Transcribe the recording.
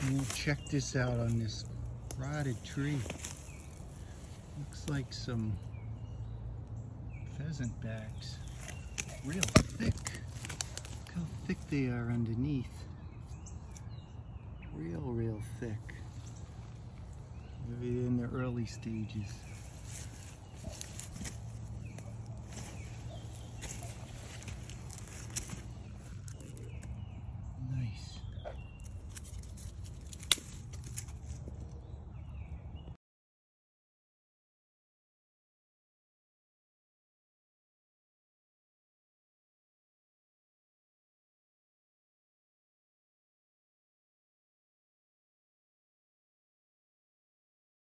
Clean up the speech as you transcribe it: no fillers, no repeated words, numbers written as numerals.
We'll check this out on this rotted tree. Looks like some pheasant backs. Real thick. Look how thick they are underneath. Real thick. Maybe in the early stages.